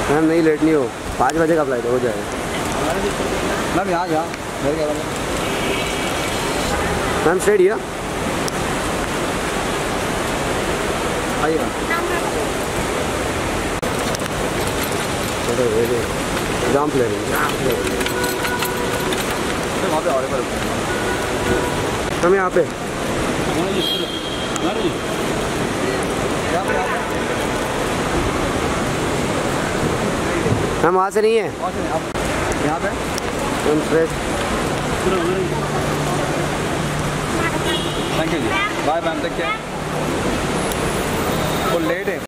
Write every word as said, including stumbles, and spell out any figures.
Ma'am नहीं late नहीं हो, पाँच बजे का फ्लाइट हो जाएगा। मैम यहाँ यहाँ मेरे क्या मैम स्ट्रेट हियर आइएगा। जाम प्लेन वहाँ पे और पर हम यहाँ पे हम वहाँ से नहीं है, यहाँ पे हम straight. Thank you ji, bye ma'am, take care. वो लेट है।